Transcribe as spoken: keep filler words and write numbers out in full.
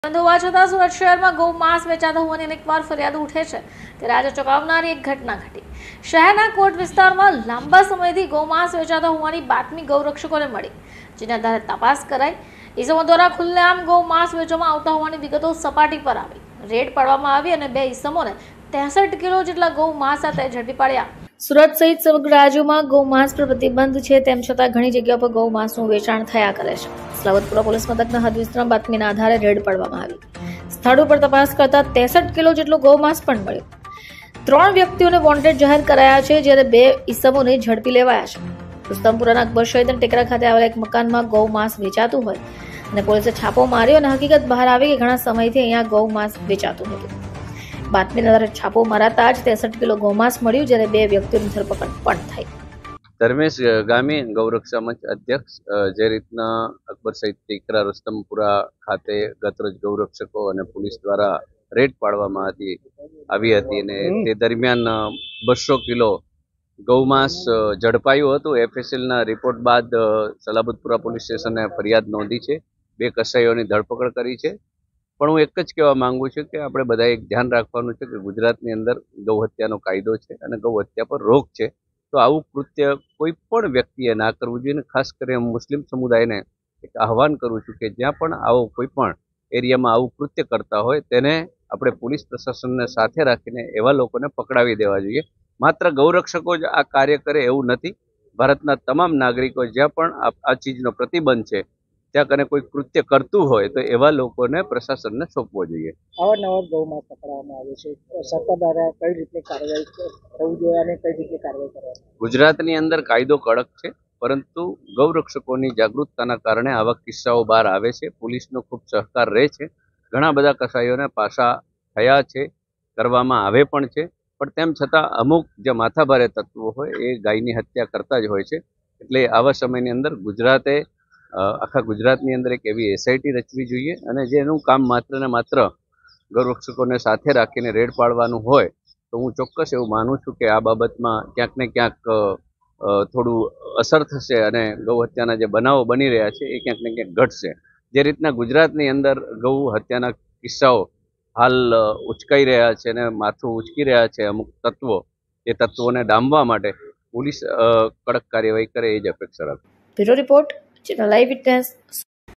હોવા છતાં સુરત શહેરમાં ગૌ માંસ વેચાતા હોવાની અનેકવાર ફરિયાદો ઉઠે છે ત્યારે આજે ચોંકાવનારી એક ઘટના ઘટી। શહેરના કોટ વિસ્તારમાં લાંબા સમયથી ગૌ માંસ વેચાતા હોવાની બાતમી ગૌરક્ષકોને મળી, જેના આધારે તપાસ કરાઈ। ઈસમો દ્વારા ખુલ્લેઆમ ગૌ માંસ વેચવામાં આવતા હોવાની વિગતો સપાટી પર આવી। રેડ પાડવામાં આવી અને બે ઈસમોને ત્રેસઠ કિલો જેટલા ગૌ માંસ સાથે ઝડપી પાડ્યા। સુરત સહિત સમગ્ર રાજ્યમાં ગૌ માંસ પર પ્રતિબંધ છે, તેમ છતાં ઘણી જગ્યાઓ પર ગૌ માંસનું વેચાણ થયા કરે છે। સલાબતપુરા પોલીસ મથકના હદ વિસ્તારમાં બાતમીના આધારે રેડ પાડવામાં આવી। સ્થળ ઉપર તપાસ કરતા ત્રેસઠ કિલો જેટલું ગૌ માંસ પણ મળ્યું। ત્રણ વ્યક્તિઓને વોન્ટેડ જાહેર કરાયા છે, જ્યારે બે ઈસમોને ઝડપી લેવાયા છે। રુસ્તમપુરાના અકબર શહીદ અને ટેકરા ખાતે આવેલા એક મકાનમાં ગૌ માંસ વેચાતું હોય અને પોલીસે છાપો માર્યો અને હકીકત બહાર આવી કે ઘણા સમયથી અહીંયા ગૌ માંસ વેચાતું હતું। બાતમીના આધારે છાપો મારાતા જ ત્રેસઠ કિલો ગૌ માંસ મળ્યું, જ્યારે બે વ્યક્તિઓની ધરપકડ પણ થઈ। ધર્મેશ ગામી ગૌરક્ષા મંચ અધ્યક્ષ જે રીતના અકબર સહિત ટીકરા રુસ્તમપુરા ખાતે ગતરોજ ગૌરક્ષકો અને પોલીસ દ્વારા રેડ પાડવામાં હતી આવી હતી અને તે દરમિયાન બસો કિલો ગૌમાંસ ઝડપાયું હતું। એફએસએલના રિપોર્ટ બાદ સલાબતપુરા પોલીસ સ્ટેશને ફરિયાદ નોંધી છે, બે કસાઈઓની ધરપકડ કરી છે। પણ હું એક જ કહેવા માંગુ છું કે આપણે બધાએ એક ધ્યાન રાખવાનું છે કે ગુજરાતની અંદર ગૌ હત્યાનો કાયદો છે અને ગૌ હત્યા પર રોક છે, તો આવું કૃત્ય કોઈ પણ વ્યક્તિએ ના કરવું જોઈએ। ખાસ કરીને મુસ્લિમ સમુદાયને એક આહવાન કરું છું કે જ્યાં પણ આવો કોઈ પણ એરિયામાં આવું કૃત્ય કરતા હોય તેને આપણે પોલીસ પ્રશાસનને સાથે રાખીને એવા લોકોને પકડાવી દેવા જોઈએ। માત્ર ગૌરક્ષકો જ આ કાર્ય કરે એવું નથી, ભારતના તમામ નાગરિકો જ્યાં પણ આ ચીજનો પ્રતિબંધ છે ત્યાં કને કોઈ કૃત્ય કરતું હોય તો એવા લોકોને પ્રશાસનને સોંપવો જોઈએ। અવારનવાર ગૌ માંસ પકડવામાં આવે છે, સરકાર દ્વારા કઈ રીતની કાર્યવાહી થવી જોઈએ અને કઈ રીતની કાર્યવાહી કરવાની? ગુજરાતની અંદર કાયદો કડક છે, પરંતુ ગૌરક્ષકોની જાગૃતતાના કારણે આવા કિસ્સાઓ બહાર આવે છે। પોલીસનો ખૂબ સહકાર રહે છે, ઘણા બધા કસાઈઓને પાછા થયા છે, કરવામાં આવે પણ છે, પણ તેમ છતાં અમુક જે માથાભારે તત્વો હોય એ ગાયની હત્યા કરતા જ હોય છે। એટલે આવા સમયની અંદર ગુજરાતે આખા ગુજરાતની અંદર એક એવી એસઆઈટી રચવી જોઈએ અને જેનું કામ માત્ર ને માત્ર ગૌરક્ષકોને સાથે રાખીને રેડ પાડવાનું હોય તો હું ચોક્કસ એવું માનું છું કે આ બાબતમાં ક્યાંક ને ક્યાંક થોડું અસર થશે અને ગૌ હત્યાના જે બનાવો બની રહ્યા છે એ ક્યાંક ને ક્યાંક ઘટશે। જે રીતના ગુજરાતની અંદર ગૌ હત્યાના કિસ્સાઓ હાલ ઉચકાઈ રહ્યા છે અને માથું ઉચકી રહ્યા છે અમુક તત્વો, એ તત્વોને ડામવા માટે પોલીસ કડક કાર્યવાહી કરે એ જ અપેક્ષા રાખું। Bureau report, channel live witness.